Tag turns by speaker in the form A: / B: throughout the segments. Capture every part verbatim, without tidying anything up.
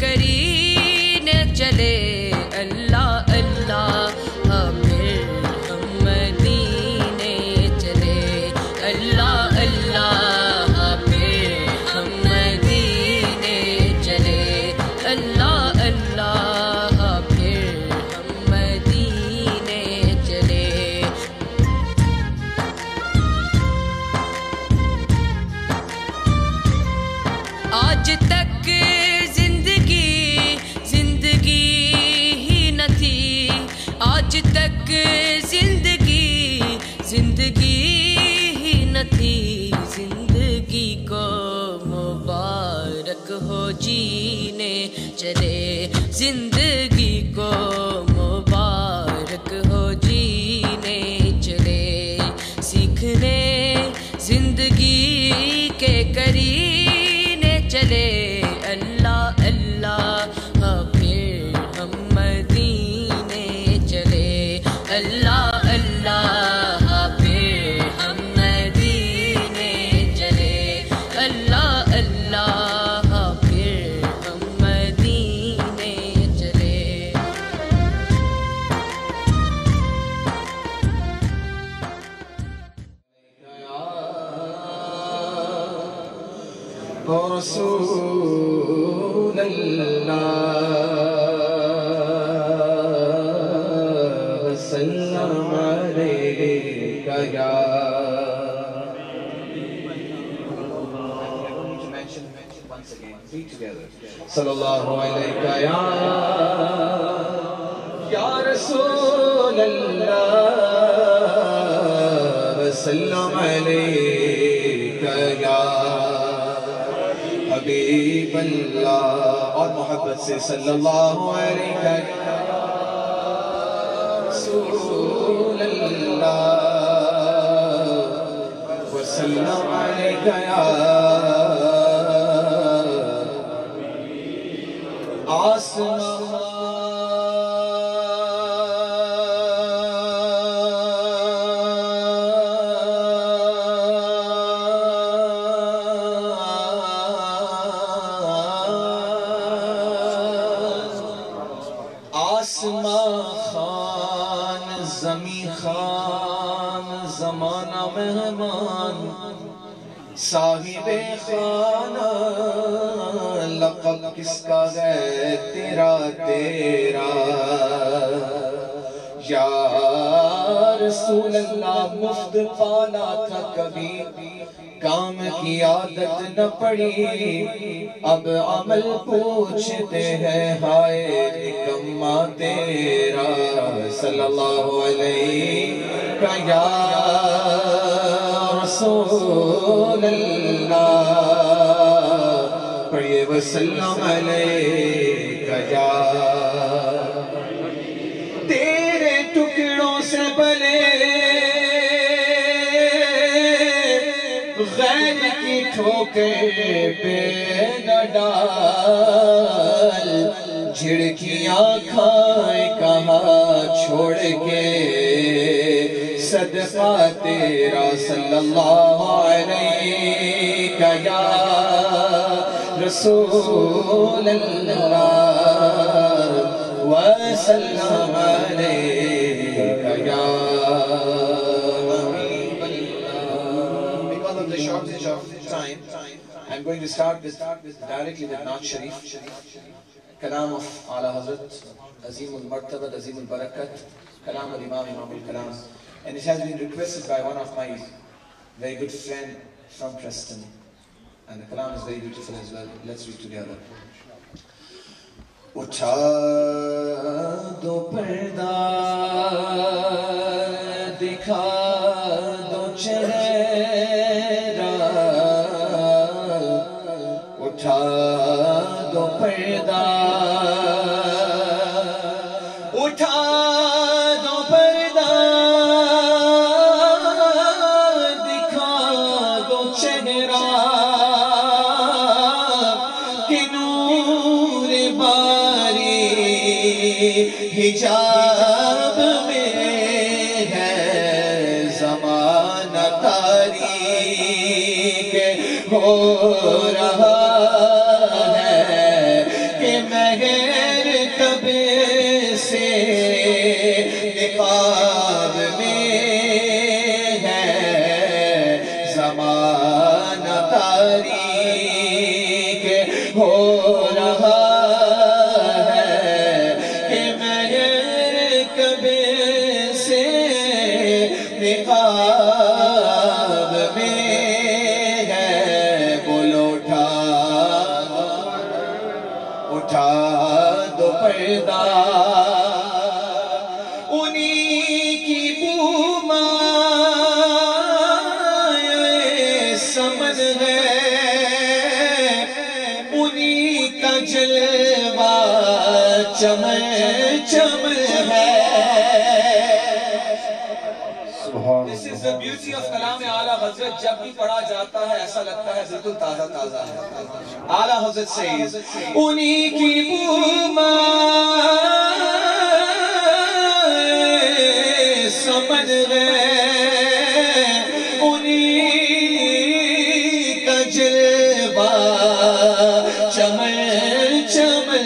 A: کرینے چلے اللہ اللہ ہاں پھر ہم مدینے چلے اللہ اللہ ہاں پھر ہم مدینے چلے اللہ اللہ ہاں پھر ہم مدینے چلے آج تک زندگی زندگی ہی نہ تھی آج تک زندگی زندگی ہی نہ تھی زندگی کو مبارک ہو جینے چلے زندگی کو مبارک ہو جینے چلے سیکھنے زندگی کے کرینے چلے اللہ اللہ ہاں پھر ہم مدینے چلے اللہ اللہ ہاں پھر ہم مدینے چلے اللہ اللہ ہاں پھر ہم مدینے چلے
B: رسول اللہ سلام علیکہ یا صلی اللہ علیکہ یا یا رسول اللہ سلام علیکہ یا حبیب اللہ اور محبت سے صلی اللہ علیہ رسول اللہ وسلم علیہ یا آسمان آسمان خان زمین خان زمانہ مہمان صاحب خانہ لقب کس کا ہے تیرا تیرا یا رسول اللہ مفت پالا تھا کبھی کام کی عادت نہ پڑی اب عمل پوچھتے ہیں ہائے نکما تیرا صلی اللہ علیہ یا رسول اللہ پڑھئے وسلم علیہ یا تیرے ٹکڑوں سے بلے غیر کی ٹھوکر پہ نہ ڈال جھڑکیاں کھائے کہاں چھوڑ کے صدقہ تیرا صلی اللہ علیہ یا رسول اللہ وسلم علیہ یا shortage of time, I'm going to start with directly with Naat Sharif, Kalam of Ala Hazrat, Azim al-Martabat, Azim al-Barakat, Kalam al-Imam, Imam al-Kalam. And it has been requested by one of my very good friend from Preston. And the Kalam is very beautiful as well. Let's read together. اٹھا دو پردہ دکھا دو چہرہ اٹھا دو پردہ اٹھا دو پردہ دکھا دو چہرہ کہ نور باری حجاب میں ہے زمانہ تاریک ہو رہا ہے کہ میں ہو رہا ہے کہ میں کبھی سے نقاب میں ہے، بولو اٹھا اٹھا دو پردہ، انہی کی بومائے سمن ہے، انہی کا جلوہ چمن چمن ہے۔ This is the beauty of کلام اعلیٰ حضرت، جب بھی پڑھا جاتا ہے ایسا لگتا ہے بالکل تازہ تازہ ہے۔ اعلیٰ حضرت says انہی کی بومائے سمن ہے، انہی کا جلوہ چمن چمن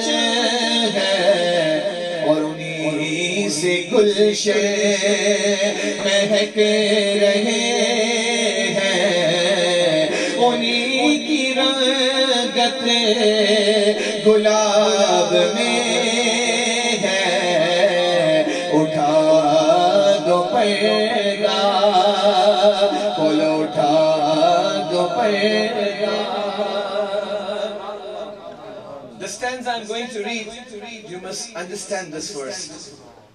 B: ہے، اور انہی سے گلشن مہک رہے ہیں، انہی کی رنگت گلاب میں ہے، اٹھا دو پردہ، بولو اٹھا دو پردہ۔ The stanza I'm going to read, you must understand this first.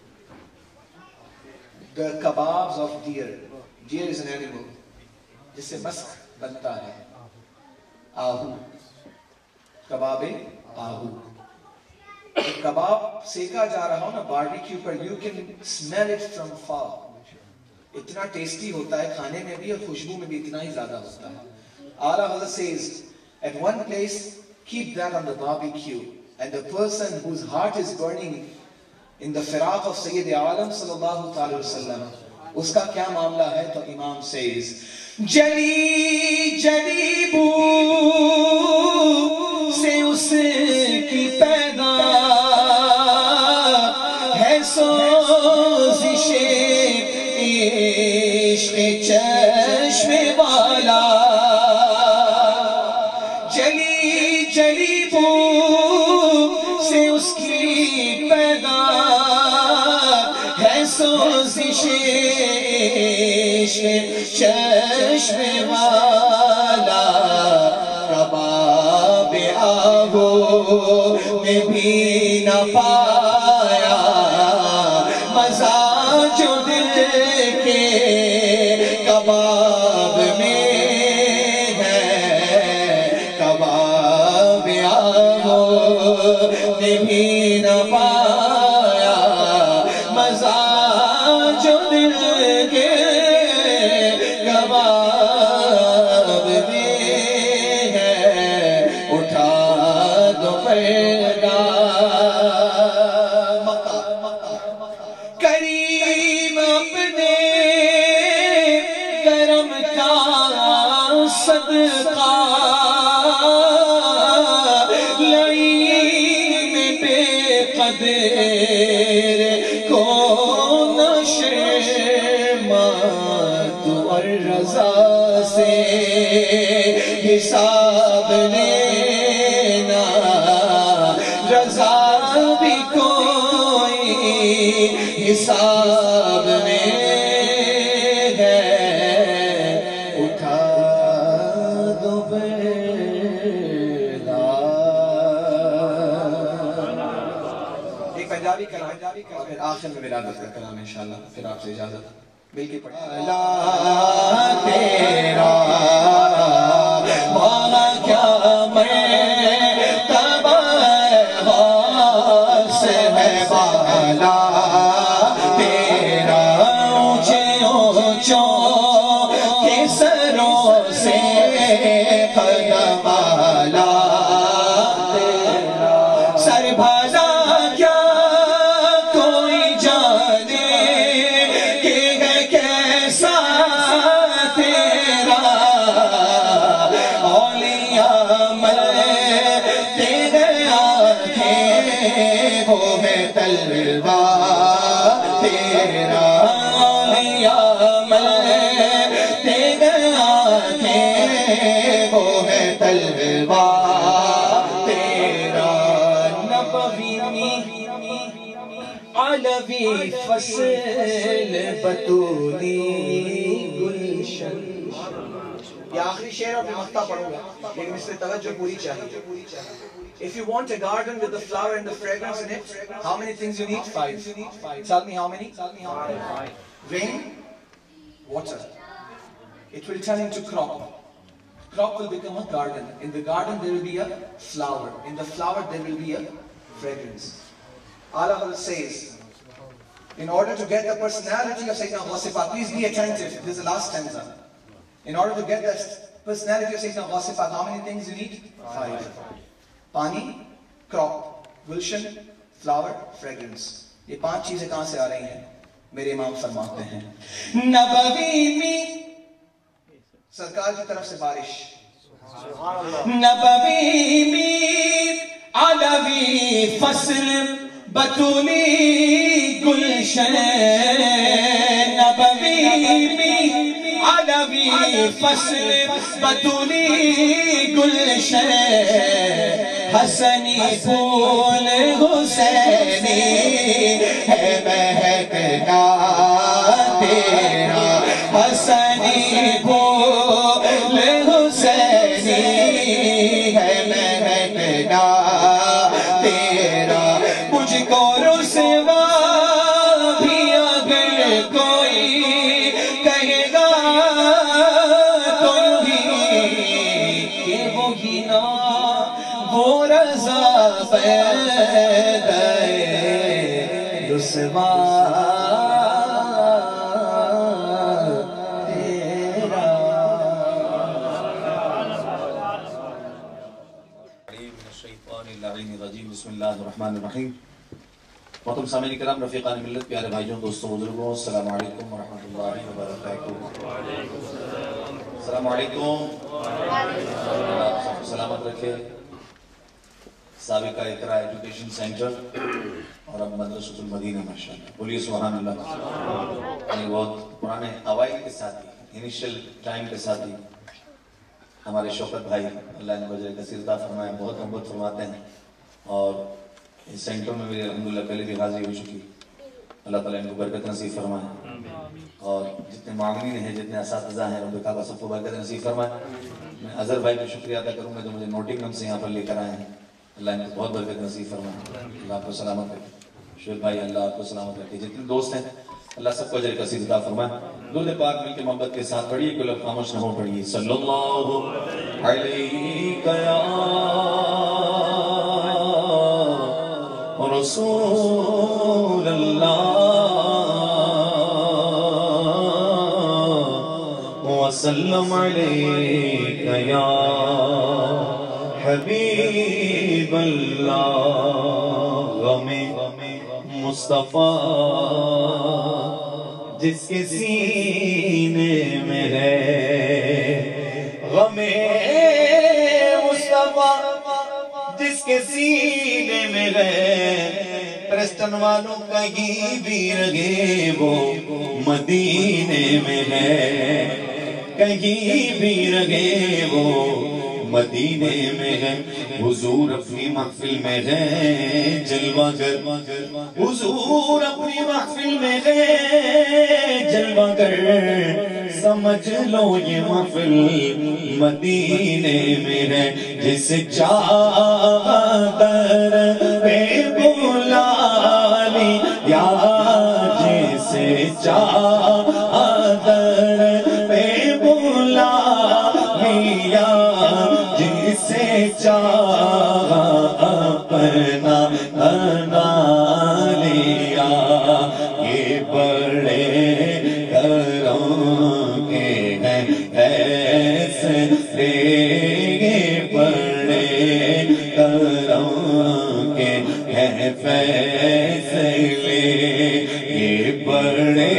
B: The kebabs of deer. Deer is an animal. جس سے مسک بنتا ہے، آہو، کباب آہو۔ جب کباب سیکا جا رہا ہو نا باربیکیو پر، you can smell it from far. اتنا ٹیسٹی ہوتا ہے کھانے میں بھی اور خوشبو میں بھی اتنا ہی زیادہ ہوتا ہے۔ اعلیٰ حضرت says, at one place, keep that on the barbecue, and the person whose heart is burning in the firaq of Sayyid Alam sallallahu ta'ala wasallam, اس کا کیا معاملہ ہے؟ تو امام says جلی جلی بو سے اس کی پیدا ہے سوزش عشق چشم والا، جلی جلی بو سے اس کی پیدا ہے سوزش چشم والا، کباب آہو میں بھی نہ پایا مزہ جو دل کے کباب میں ہے، کباب آہو میں بھی نہ پایا مزہ جو دل کے کباب میں ہے، اٹھا دو پردہ۔ کریم اپنے کرم کا صدقہ لعین بے قدر کو اور رضا سے حساب لینا، رضا بھی کوئی حساب میں ہے، اٹھا دو پردہ۔ ایک پنجابی کلام اور پھر آخر میں ولادت کا کلام انشاءاللہ، پھر آپ سے اجازت مل کے پڑھیں۔ اللہ تیرا مولا کیا مرتبہ خاص ہے، بالا تیرا اونچے اونچوں کے سروں سے قدم آلا، تیرا سر بھالا کیا کوئی جانے تلوا تیرا اولیاء ملتے گیا کہ وہ ہے تلوا نبوی فصل بطولی گلشن. یہ آخری شعر اور مقطع پڑھوں گا لیکن اس میں توجہ پوری چاہیے. If you want a garden with the flower and the fragrance in it, how many things you need? Five. Tell me how many? Rain, water. It will turn into crop. Crop will become a garden. In the garden there will be a flower. In the flower there will be a fragrance. Allah says, in order to get the personality of Sayyidina Ghasifa, please be attentive. This is the last stanza. In order to get the personality of Sayyidina Ghasifa, how many things you need? Five. Pani, crop, gulshan, flower, fragrance. یہ پانچ چیزیں کہاں سے آ رہی ہیں؟ میرے امام فرماتے ہیں نبوی میں سرکار کی طرف سے بارش. نبوی میں علوی فصل بطولی گلشن. نبوی میں علوی فصل بطولی گلشن. حسنی پھول حسینی ہے مہکنا تیرا. حسنی پھول حسینی ہے مہکنا تیرا. مجھ کو رسوا بھی اگر کوئی کہے گا تو ہی کہ وہی نا وہ رضا پیدا رسوا تیرا.
C: بسم اللہ الرحمن الرحیم. محترم سامعین کرام، رفیقان ملت، پیارے بھائیوں، دوستوں، بزرگوں، السلام علیکم ورحمۃ اللہ وبرکاتہ. السلام علیکم. سلامت رکھے. سابقہ اقرا ایجوکیشن سینٹر اور اب مدرسۃ المدینہ ماشاءاللہ. بولیے سبحان اللہ. یہ بہت پرانے اوائل کے ساتھی، انیشل ٹائم کے ساتھی ہمارے شوکت بھائی، اللہ ان کو اجر کثیر عطا فرمائے، بہت محبت فرماتے ہیں. اور اس سینٹر میں میری الحمدللہ پہلے بھی حاضری ہو چکی. اللہ تعالیٰ ان کو برکت نصیب فرمائے. اور جتنے معاونین ہیں، جتنے اساتذہ ہیں، رب کعبہ سب کو برکت نصیب فرمائے. میں اظہر بھائی کا شکریہ ادا کروں گا جو مجھے نوٹنگھم سے یہاں پر لے کر آئے ہیں. اللہ ان کو بہت برکت نصیب فرمائے. اللہ آپ کو سلامت رکھے. شعیب بھائی، اللہ آپ کو سلامت رکھے. جتنے دوست ہیں اللہ سب کو اجر کثیر عطا فرمائے. درود پاک مل کے محبت کے ساتھ پڑھیے، کوئی لفظ خاموش نہ ہو. پڑھیے صلی اللہ علیہ یا رسول اللہ وسلم علیک یا حبیب اللہ. غم مصطفیٰ جس کے سینے میں ہے، غم مصطفیٰ جس کے سینے میں ہے. پرسٹن والوں کہیں بھی رہے وہ مدینے میں ہے، کہیں بھی رہے وہ مدینے میں ہے. حضور اپنی محفل میں ہے جلوہ گر، حضور اپنی محفل میں ہے جلوہ گر. سمجھ لو یہ محفل مدینے میں ہے. جس چادر پہ بلا لیا، جس چادر پہ بلا لیا، جسے چاہا اپنا بنا لیا. یہ بڑے کرم کے ہیں فیصلے، یہ بڑے کرم کے ہیں فیصلے. یہ بڑے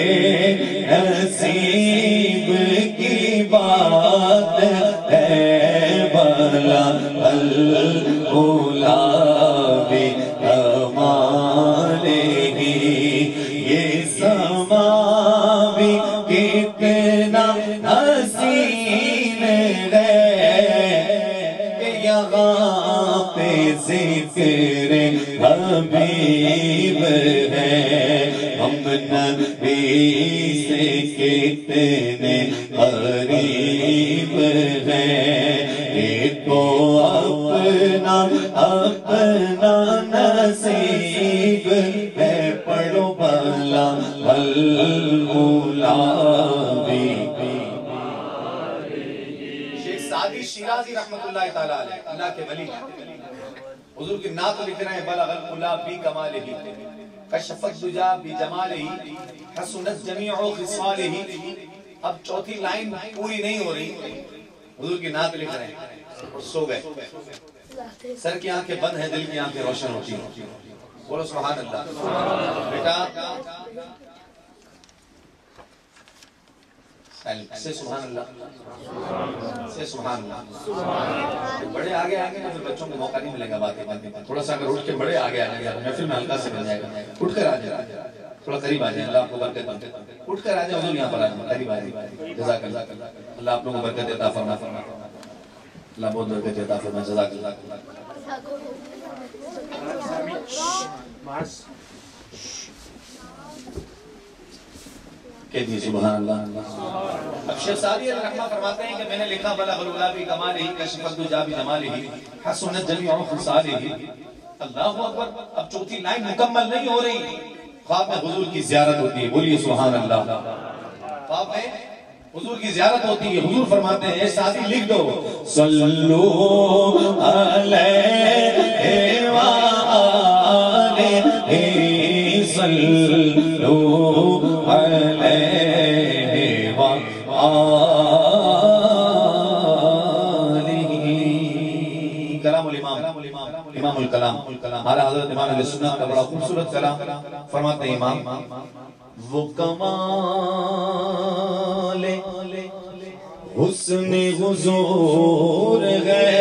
C: نصیب کی بات ہے، بھلا الاولا بکمالہ. یہ سما بھی کتنا حسین ہے کہ یہاں پہ ذکر حبیب ہے. ہم نبی سے کتنے قریب ہیں، ایک کو اپنا اپنا نصیب ہے، پڑھو بلا والمولا بھی۔
D: شیخ سعدی شیرازی رحمت اللہ تعالیٰ علیہ، اللہ کے ولی، حضور کی نعت لکھ رہے ہیں، بلغ العلا بی کمالہ کشف الدجا بجمالہ حسنت جمیع خصالہ۔ اب چوتھی لائن پوری نہیں ہو رہی، حضور کی نعت لکھ رہے ہیں اور سو گئے۔ سر کی آنکھیں بند ہیں، دل کی آنکھیں روشن ہوتی ہیں۔ بولو سبحان اللہ۔ بیٹا سے سبحان اللہ، سے سبحان اللہ۔ بڑے آگے آگے نا پھر بچوں کو موقع نہیں ملے گا باتیں باتیں پر۔ تھوڑا سا اگر اٹھ کے بڑے آگے آنے گا محفل میں ہلکا سے بن جائے گا، اٹھ کر آ جائے، تھوڑا قریب آ جائیں، اللہ آپ کو برکت دے، اٹھ کر آ جائیں، حضور یہاں پر آ جائیں، قریب آ جائیں، جزاک اللہ، اللہ آپ لوگوں کو برکت عطا فرما، اللہ بہت برکت عطا فرما، جزاک اللہ۔
C: کہتی سبحان اللہ۔
D: اب شیخ سعدی رحمہ فرماتے ہیں کہ میں نے لکھا بلغ العلا بی کمالہ کشف الدجا بجمالہ حسنت جمیع خصالہ۔ اللہ اکبر۔ اب چوتھی لائن مکمل نہیں ہو رہی، خواب میں حضور کی زیارت ہوتی ہے، بولیے سبحان اللہ۔ خواب میں حضور کی زیارت ہوتی ہے، حضور فرماتے ہیں اے سعدی لکھ دو،
C: صلو علیہ وآلہ، صلو علیہ وآلہ۔
D: کلام الامام، امام الکلام، اعلیٰ حضرت امام علیہ السنت کا بڑا خوبصورت کلام فرماتے ہیں امام،
C: وہ کمال حسن حضور ہے،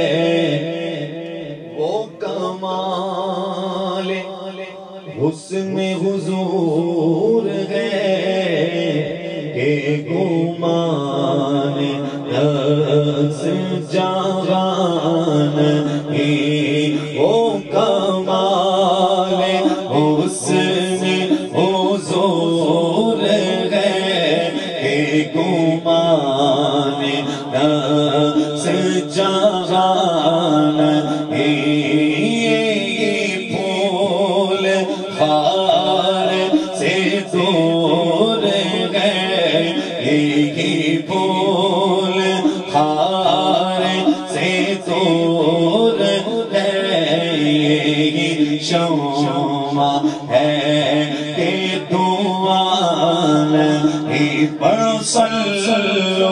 C: وہ کمال حسن حضور ہے کہ گمان نفس جہان ہی، وہ کمال حسن حضور ہے کہ گمان نفس جہان ہی، پھول خار سے دور گئے، یہی پھول خار سے دور گئے، یہی شمع ہے کہ دعان ہی پر صلو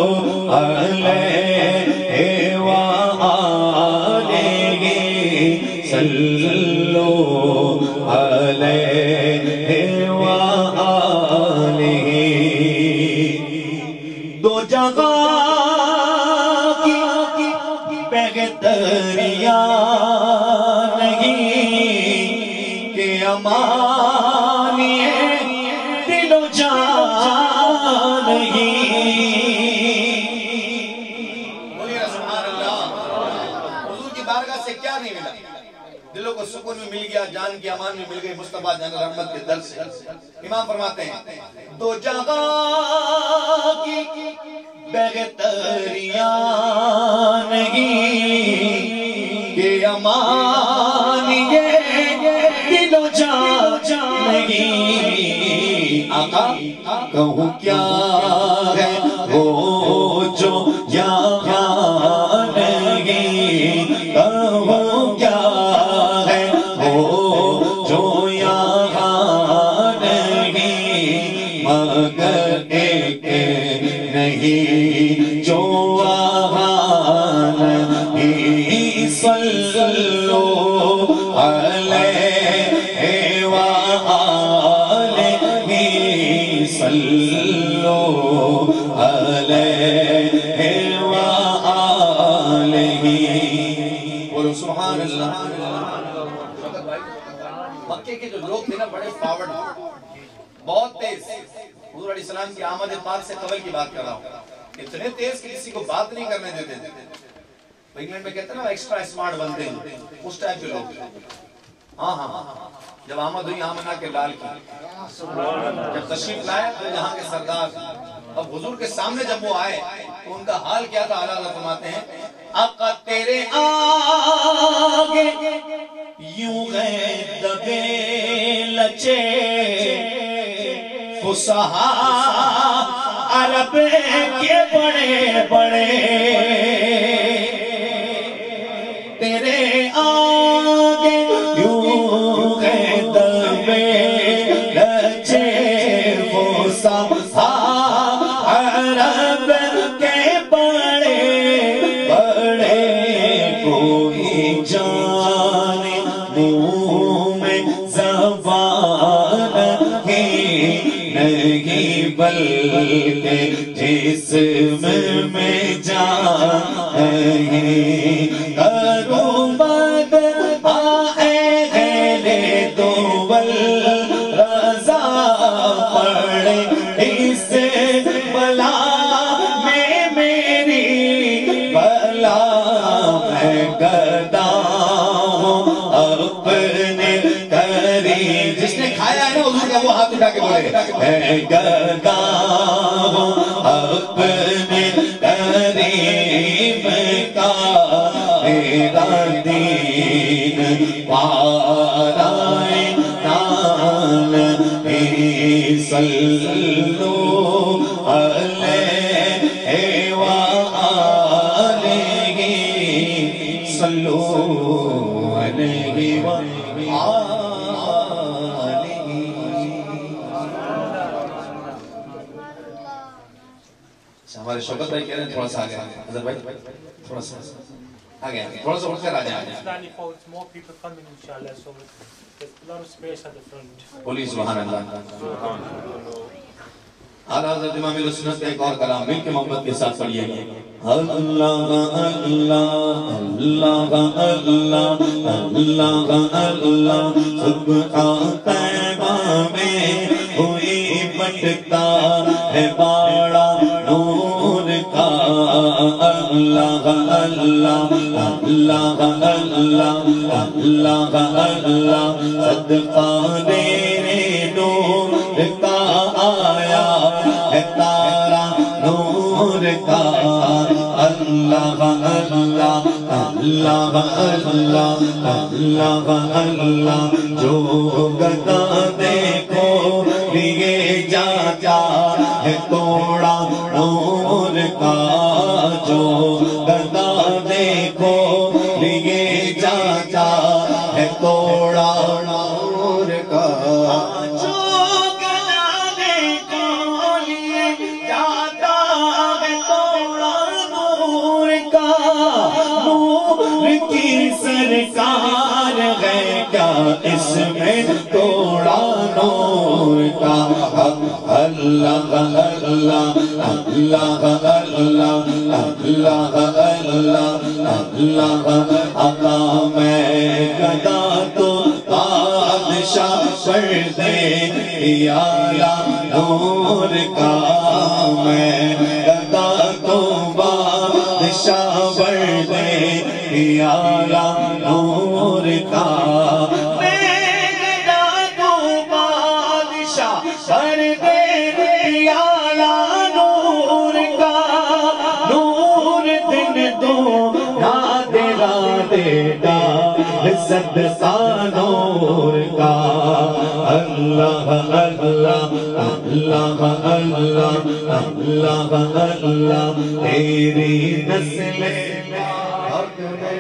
C: علیہ وآلہ، صلو علیہ وآلہ۔ دو جگہ کی بہتریاں نہیں کہ امانی دل و جان نہیں۔
D: بولیے سبحان اللہ۔ حضور کی بارگاہ سے کیا نہیں ملا؟ دلوں کو سکون بھی مل گیا، جان کی امان بھی مل گئی مصطفیٰ جان رحمت کے در سے۔ امام فرماتے ہیں دو جگہ کی بہتریاں نہیں کہ امان یہ دل و جان نہیں۔
C: آقا کہوں کیا ہے وہ جو یہاں نہیں، کہوں کیا ہے وہ جو یہاں نہیں، مگر ایک نہیں جو وہاں نہیں، صلو علیہ وآلہ، صلو علیہ وآلہ۔
D: بولو سبحان اللہ۔ مکے کے جو لوگ تھے نا بڑے فارورڈ، بہت تیز، حضور علیہ السلام کی آمد پاک سے قبل کی بات کر رہا ہوں، اتنے تیز کہ کسی کو بات نہیں کرنے دیتے تھے۔ انگلینڈ میں کہتے ہیں نا ایکسٹرا اسمارٹ بنتے ہیں، اس ٹائپ کے لوگ۔ ہاں ہاں جب آمد ہوئی آمنہ کے لال کی، جب تشریف لائے تو یہاں کے سردار، اب حضور کے سامنے جب وہ آئے تو ان کا حال کیا تھا؟ اعلیٰ حضرت فرماتے ہیں آقا تیرے آگے یوں گئے دبے لچے فصحا عرب کے بڑے بڑے، تیرے آگے یوں گئے دبے لچے فصحا عرب کے بڑے بڑے، کوئی جانے منہ میں زبان ہی نہیں بلکہ جسم میں جان ہے، کروں بد آئے اہل دول رضا پڑے اس بلا میں میری بلا، میں گدا ہوں اپنے قریب، جس نے کھایا ہے نا حضور کا وہ ہاتھ اٹھا کے بولے، میں گدا ہوں اپنے قریب کا، میرا دین پارائے نال صلو علیہ وآلہ صلو علیہ وآلہ۔ ہمارے شوکت بھائی کہہ رہے ہیں تھوڑا سا آگے، حضر بھائی تھوڑا سا آگے آگے تھوڑا سا اٹھ کر آ جائیں۔ بولیے سبحان اللہ۔ اعلیٰ حضرت امام اہل سنت کا ایک اور کلام مل کے محبت کے ساتھ پڑھیے گا۔ اللہ اللہ اللہ اللہ اللہ اللہ سبحان طیبہ میں ہوئی بٹتا ہے باڑا نور کا، اللہ اللہ اللہ اللہ اللہ اللہ صدقہ تیرے نور کا آیا ہے تارا نور کا، اللہ اللہ اللہ اللہ اللہ اللہ جو گدا دیکھو لیے جاتا ہے توڑا نور کا، جو گدا دیکھو لیے جاتا ہے توڑا نور کا، جو گدا دیکھو لیے جاتا ہے توڑا نور کا، نور کی سرکار ہے کیا اس میں توڑا نور کا، اللہ اللہ اللہ اللہ اللہ اللہ اللہ آقا میں گدا تو بادشاہ پر دے یا نور کا، میں گدا تو بادشاہ پر دے یا نور کا، میں گدا تو بادشاہ پر دے یا نور کا، نور دن دو نادے رادے دا صدقہ نور کا، اللہ اللہ اللہ اللہ اللہ اللہ تیری نسل حق میں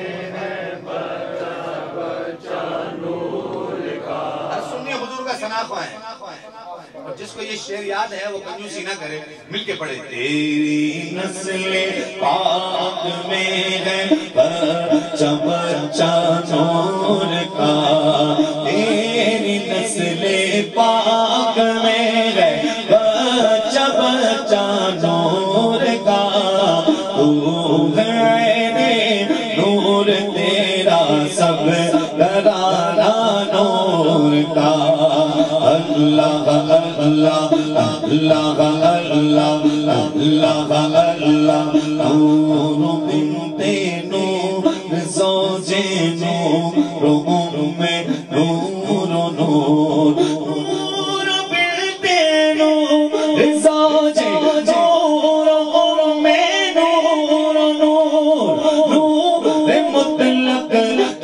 D: سنیے حضور کا ثنا خواہ ہے، اور جس کو یہ شعر یاد ہے وہ کنجوسی نہ کرے، مل کے پڑھے۔ تیری نسل پاک میں ہے بچہ بچہ نور کا، تیری نسل پاک میں ہے بچہ بچہ نور کا، تو ہے نور تیرا سب گرانا نور کا، اللہ اللہ اللہ اللہ اللہ اللہ نور بنتے نور زوجے نور ام نور نور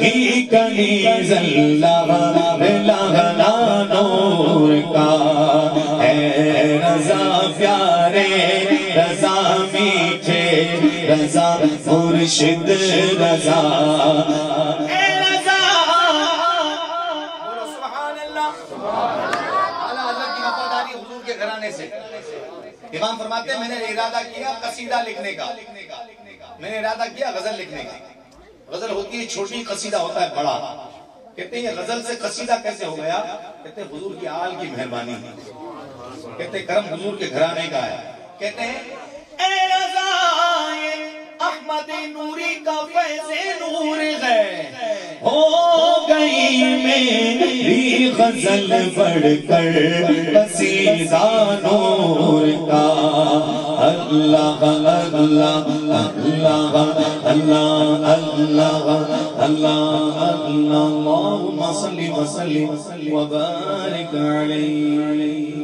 C: ہی کنیز اللہ لغنا نور کا ہے رضا پیارے رضا میٹھے رضا مرشد رضا اے رضا بولو سبحان اللہ اللہ اللہ کی وفاداری حضور کے گھرانے سے امام فرماتے ہیں میں نے ارادہ کیا قصیدہ لکھنے کا میں نے ارادہ کیا غزل لکھنے کا غزل ہوتی ہے چھوٹی قصیدہ ہوتا ہے بڑا کہتے ہیں یہ غزل سے قصیدہ کیسے ہو گیا کہتے ہیں حضور کی آل کی مہربانی کہتے ہیں کرم حضور کے گھرانے کا ہے کہتے ہیں اے رضا احمد نوری کا فیض نور ہے ہو گئی میری غزل بڑھ کر قصیدہ نور کا اللہ اللہ اللہ اللہ اللہ اللہ اللہم صلی وسلم وبارک علیہ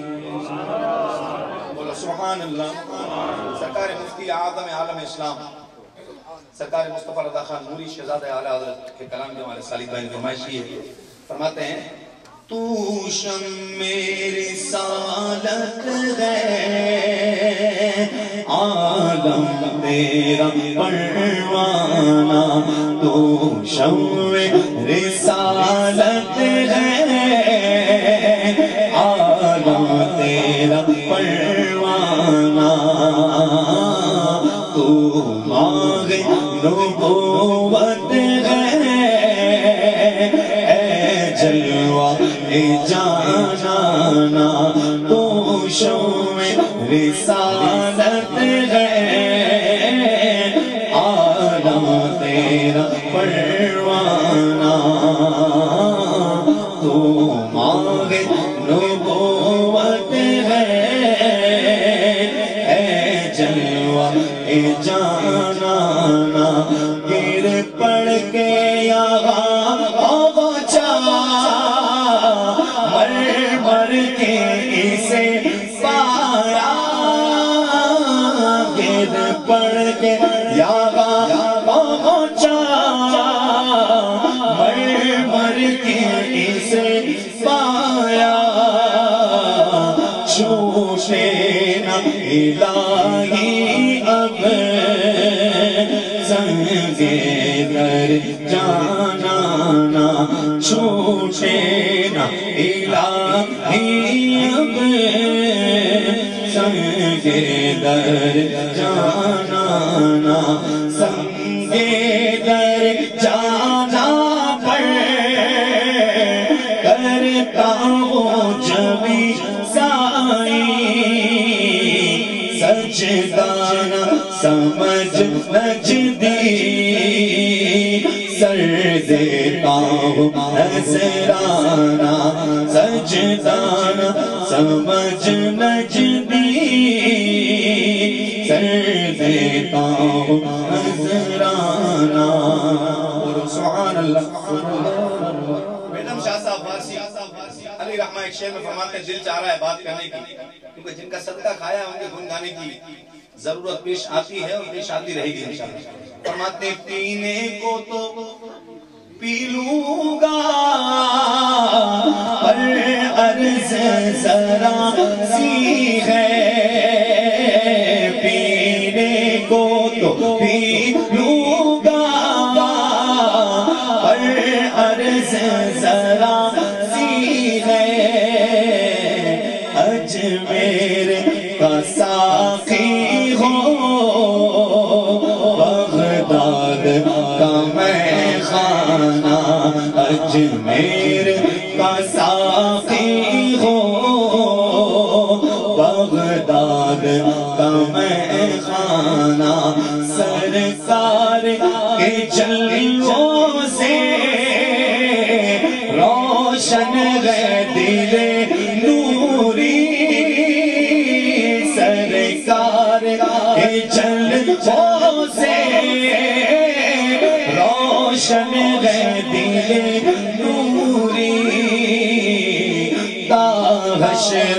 C: سبحان اللہ سرکار مفتی اعظم عالم اسلام سرکار مصطفیٰ رضا خان نوری شہزادہ اعلیٰ حضرت کے کلام جو ہمارے سالک بہن فرمائشی ہے فرماتے ہیں تو شمع رسالت ہے عالم تیرا پروانہ تو شمع رسالت ہے عالم تیرا پروانہ تو ماغ نبوت ہے اے جلوہ اے جانانا تو شمع رسالت ہے عالم تیرا پروانہ تو ماغ نبوت ہے اے جلوہ اے جانانا گر پڑ کے یہاں پہنچا مر مر کے اسے پایا گر پڑ کے یہاں پہنچا مر مر کے اسے پایا چھوٹے نہ الہی اب سنگے در جانانا چھوٹے نہ الہی اب سنگے در جانانا سنگے در جانا پر کرتا ہوں جبھی سائی سجدانہ سمجھ نجدی سر دیتا ہوں نذرانہ سجدانہ سمجھ نجدی سر دیتا ہوں نذرانہ سبحان اللہ میڈم شاہ صاحب فارسی علی رحمہ ایک شعر میں فرماتے ہیں دل چاہ رہا ہے بات کرنے کی کیونکہ جن کا صدقہ کھایا ہے ان کے گن گانے کی ضرورت پیش آتی ہے اور پیش آتی رہے گی انشاءاللہ فرماتے ہیں پینے کو تو پی لوں گا پر عرض ذرا سی ہے پینے کو تو پی لوں گا پر عرض ذرا سی ہے اجمیر کا ساقی ہو بغداد کا میں خانہ اجمیر کا ساقی ہو بغداد کا میں خانہ سرکار کے جلووں سے روشن ہے دل نوری سرکار کے جلووں سے روشن ہے دل نوری تا حشر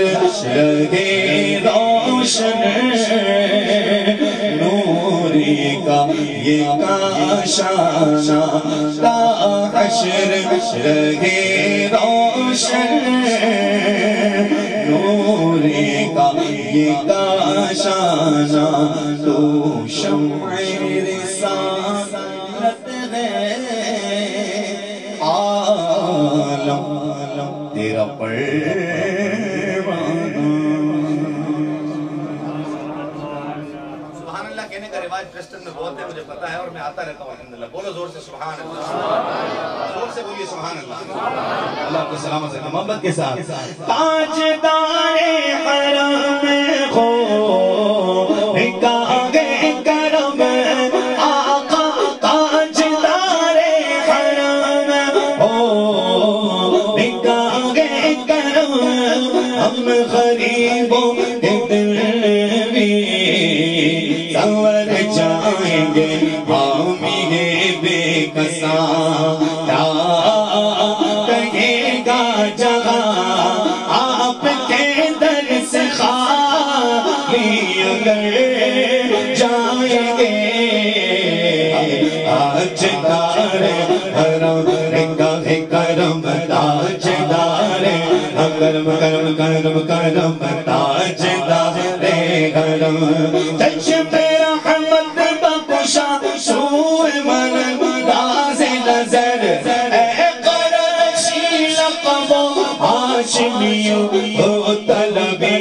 C: رہے روشن نوری کا یہ کاشانہ تا حشر رہے روشن نور کا یہ کاشانہ تو شمع رسالت ہے عالم تیرا پروانہ
D: سبحان اللہ کہنے کا رواج پریسٹن میں بہت ہے مجھے پتا ہے اور میں آتا رہتا ہوں الحمدللہ بولو زور سے سبحان اللہ زور سے بولیے سبحان اللہ اللہ آپ کو سلامت سے محبت کے ساتھ
C: تاجدار حرم خو نگاہ کرم آقا تاجدار حرم ہو نگاہ کرم ہم غریبوں کے دل بھی سنور جائیں گے حامی بے کساں کہے گا جہاں آپ کے در سے خالی اگر جائیں گے تاجدار حرم نگاہ کرم تاجدار کرم کرم کرم کرم تاجدار حرم چشم رحمت بخشا سوئے من راز نظر اے قریشی لقب ہاشمی ہو طلبی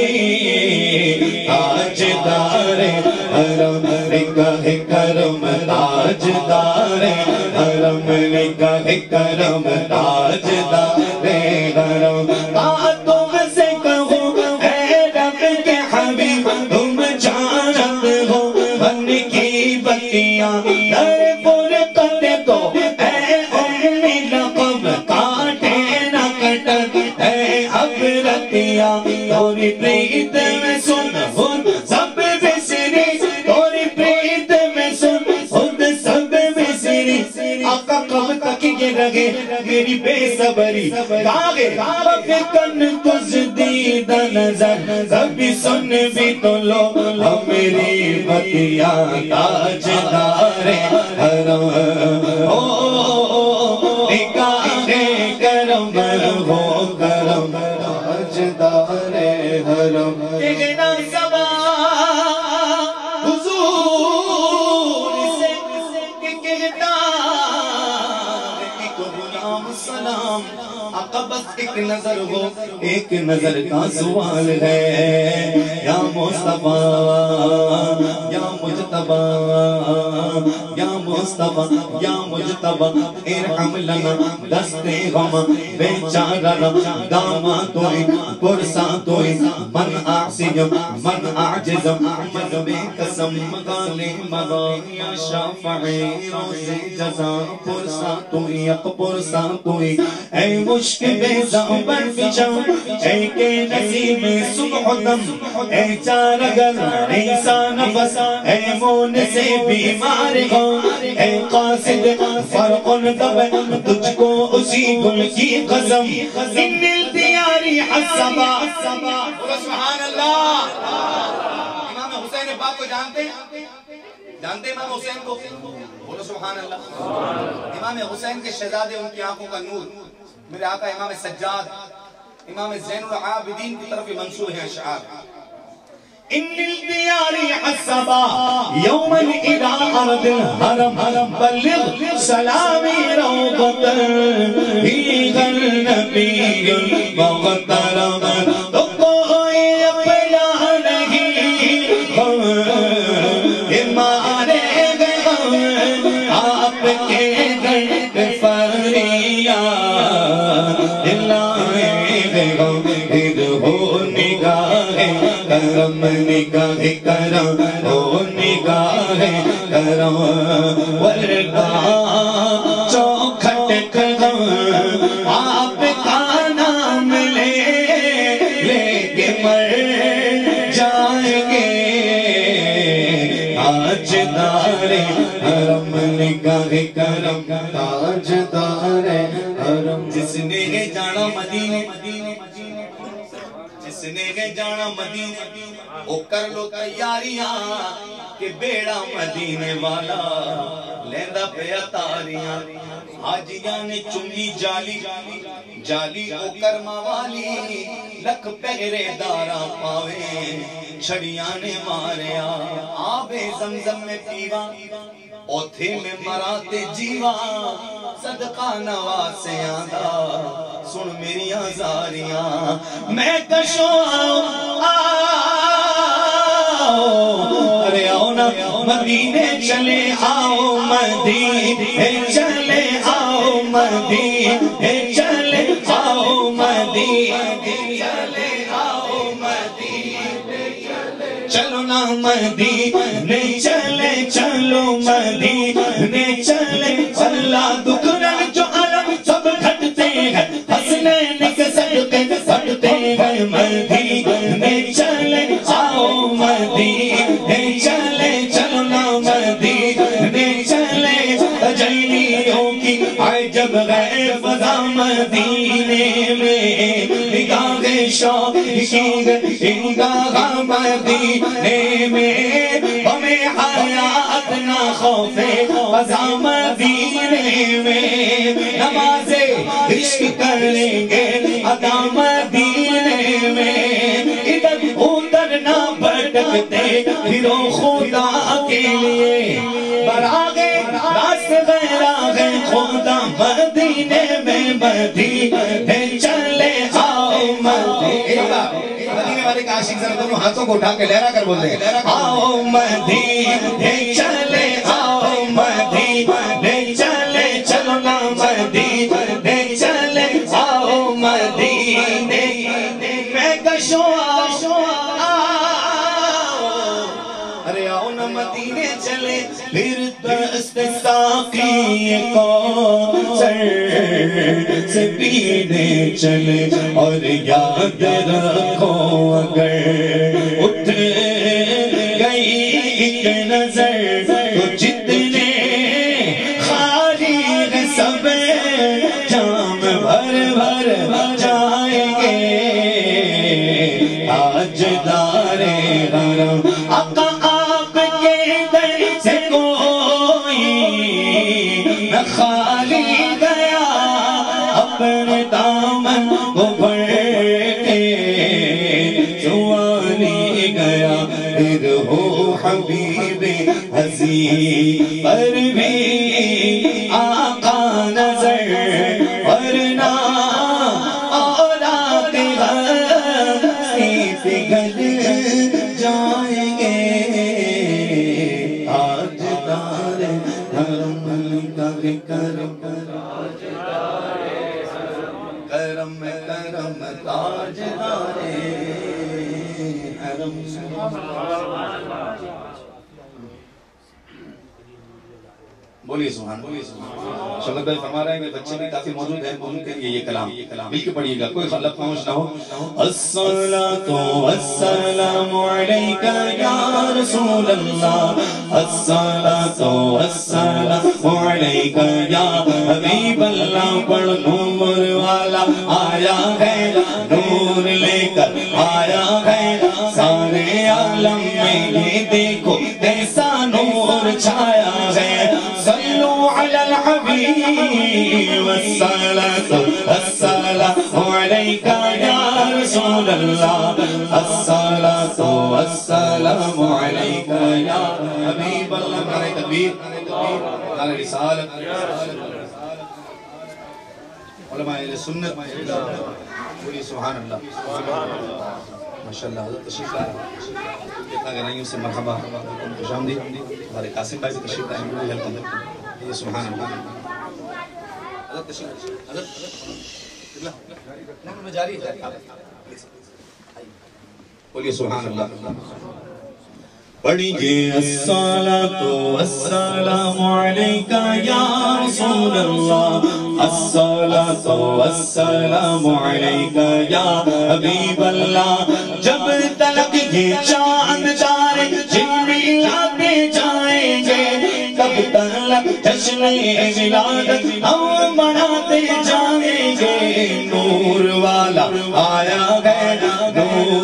C: تاجدار حرم نگاہ کرم تاجدار حرم نگاہ کرم تاجدار حرم تم سے کہوں اے رب کے حبیب تم جانت ہو بن کی بتیاں در فرقت کو اے امی لقب کاٹے نہ کٹک اے عبرتیاں توری پریت میں سن خود سب بسری توری پریت میں سن خود سب بسری آقا کب تک یہ رہے میری بے صبری کاغے فکن تجدید نظر کبھی سن بھی تو لو میری بتیاں تاجدار حرم نگاہ کرم ہو کرم تاجدار حرم کہنا سبا حضور سے کہ کہتا ایک غلام سلام آقا بس ایک نظر ہو ایک نظر کا سوال ہے یا مصطفیٰ یا مجتبیٰ یا مصطفیٰ یا مجتبیٰ ارحم لنا دست غم بیچارہ داما توئی پرسا توئی من اعصیم من اعجزم من بے قسم مغالی مغا یا شافعی روز جزا پرسا توئی اق پرسا توئی اے مشکل بیزا بر فجاؤ اے کے نصیب صبح دم اے چارگر ایسا نفس اے مون سے بیمار ہو اے قاصد فرق دب تجھ کو اسی گل کی قسم ان الدیاری حسبا
D: سبحان اللہ امام حسین پاک کو جانتے ہیں جانتے امام حسین کو بولو سبحان اللہ امام حسین کے شہزادے ان کی آنکھوں کا نور میرے آقا امام سجاد امام زین العابدین کی طرف منصوب ہیں اشعار
C: ان الدیار حسبا یوما الى ارض الحرم بلغ سلامی روضتا ہی غر نبی مغترم تو کوئی اپنا نہیں ہمارے غم آپ کے در فریاد لائے غم ادھر ہو نگاہ کرم نگاہ کرم ہو نگاہ کرم ورگا چوکھٹ کرم آپ کا نام لے لے کے مر جائیں گے تاجدار حرم نگاہ کرم تاجدار حرم جس نے جانا مدینے جس
D: کس نے گے جانا مدینے او کر لو تیاریاں کہ بیڑا مدینے والا لیندہ پہ اتاریاں حاجیاں نے چنگی جالی جالی او کرما والی لکھ پہرے دارا پاوے چھڑیاں نے ماریا آبے زمزم میں پیوا اوتھے میں مراتے جیوا صدقہ نواسے آدھا سن میری آزاریاں میں کشو آؤ ارے آؤ نا مدینے چلے آؤ مدینے چلے آؤ مدینے چلے آؤ مدینے چلے آؤ مدینے چلو نا مدینے چلے چلو مدینے چلے اللہ دکھرن جو علم سب گھٹتے ہیں حسنین کے صدقے بڑھتے ہیں مدینے چلے آؤ مدینے چلے چلو نا مدینے چلے تجلیوں کی عجب غیر فضا مدینے میں نگاہ شوق کی نگاہ مدینے میں ہمیں حیات نہ خوف فضا مدینے میں نماز عشق کریں گے ادا مدینے میں ادھر ادھر نہ بھٹکتے پھرو خدا کے لیے براغے راست غیراغے خدا مدینے میں مدینے چلے آؤ مدینے والے کا عاشق ذرا دونوں ہاتھوں کو اٹھا کے لہرا کر بولتے ہیں آؤ مدینے چلے آؤ مدینے چلے چلو نا مدینے چلے آؤ مدینے میں کشو آؤ ارے آؤ نا مدینے چلے پھر دست ساقی کو سر سے پینے چلے اور یاد رکھو اگر اٹھ گئی ایک نظر تو جتنے خالی ہیں سب جام بھر بھر جائیں گے تاجدار حرم آقا آپ کے در سے کوئی نہ خالی گیا اپنے دامن کو بھر کے سوالی گیا پھر ہو حبیب حسین پر بھی آقا نظر ورنہ اولاد غصی پگھل جائیں گے تاجدار حرم کا کرم کرم کرم تاجدار حرم بولیے سبحان بولیے سبحان شمد بھائی فرما رہے ہیں میرے بچے بھی کافی موجود ہیں ان کے لیے یہ کلام مل کے پڑھیے گا کوئی خلق خاموش نہ ہو الصلاۃ والسلام علیک یا رسول اللہ الصلاۃ والسلام علیک یا حبیب اللہ پڑھ نور والا آیا ہے نور لے کر آیا ہے سارے عالم میں یہ دیکھو کیسا نور چھایا ہے صلوا علی الحبیب والصلاة والسلام علیک یا رسول اللہ الصلاة والسلام علیک یا حبیب اللہ نعرہ تکبیر نعرہ رسالت علماء اہل سنت بولیے سبحان اللہ ماشاءاللہ حضرت تشریف لائے کتنا گرائیوں سے مرحبا خوش آمدید ہمارے قاسم بھائی سے تشریف لائے بولی ہیلپ اندر یہ سبحان اللہ حضرت تشریف حضرت نمبر میں جاری ہے بولیے سبحان اللہ پڑھیے الصلاۃ والسلام علیک یا رسول اللہ الصلاۃ والسلام علیک یا حبیب اللہ جب تلک یہ چاند تارے جھلملاتے جائیں گے تب تلک جشن ولادت ہم مناتے جائیں گے نور والا آیا ہے نور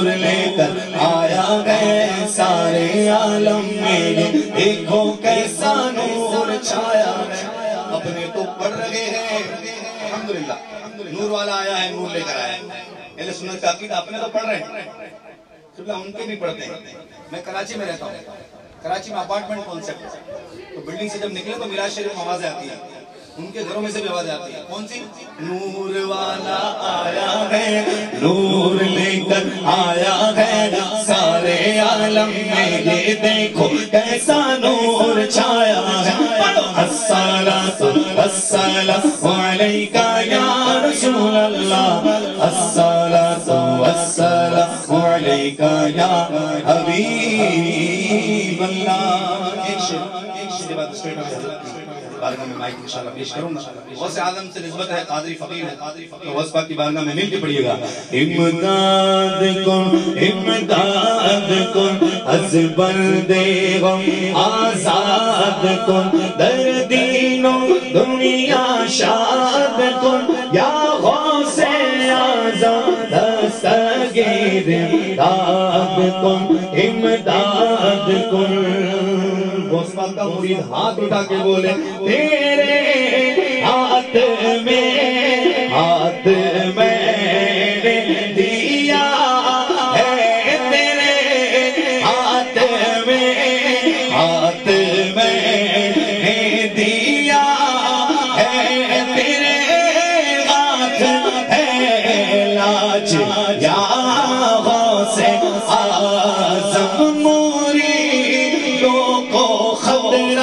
D: الحمدللہ نور والا آیا ہے نور لے کر آیا ہے اہل سنت کا عقیدہ اپنے تو پڑھ رہے ہیں قبلہ ان کے بھی پڑھتے ہیں میں کراچی میں رہتا ہوں کراچی میں اپارٹمنٹ کانسیپٹ تو بلڈنگ سے جب نکلے تو میراث شریف میں آوازیں آتی ہیں ان کے گھروں میں سے بھی آوازیں آتی ہیں کون سی نور والا آیا ہے نور لے کر آیا ہے سارے عالم میں یہ دیکھو کیسا نور چھایا ہے الصلاۃ والسلام علیکہ یا رسول اللہ الصلاۃ والسلام علیکہ یا حبیب اللہ ایک شعر ایک شعر بعد اسٹیٹ میں حضرت بارگاہ میں مائک انشاءاللہ پیش کروں گا غوث اعظم سے نسبت ہے قادری فقیر ہے تو غوث پاک کی بارگاہ میں مل کے پڑھیے گا امداد کن امداد کن از بند غم آزاد کن در دین و دنیا شاد کن یا غوث اعظم دستگیر امداد کن امداد کن غوث پاک کا مرید ہاتھ اٹھا کے بولے تیرے ہاتھ میں ہاتھ میں نے دیا ہے تیرے ہاتھ میں ہاتھ میں نے دیا ہے تیرے ہاتھ ہے لاج یا غوث اعظم مریدوں کو خطرہ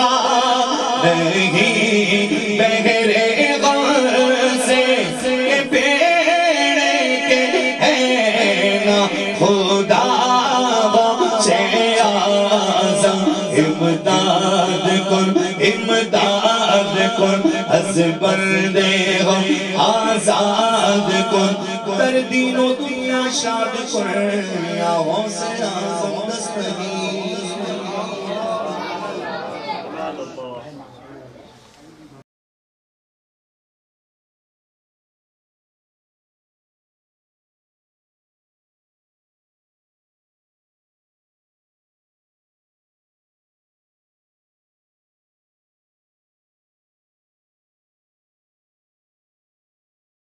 D: نہیں بہرے غم سے پیڑے کے ہے نا خدا غوث اعظم امداد کن امداد کن از بند غم آزاد کن در دین و دنیا شاد کن یا غوث اعظم دستگیر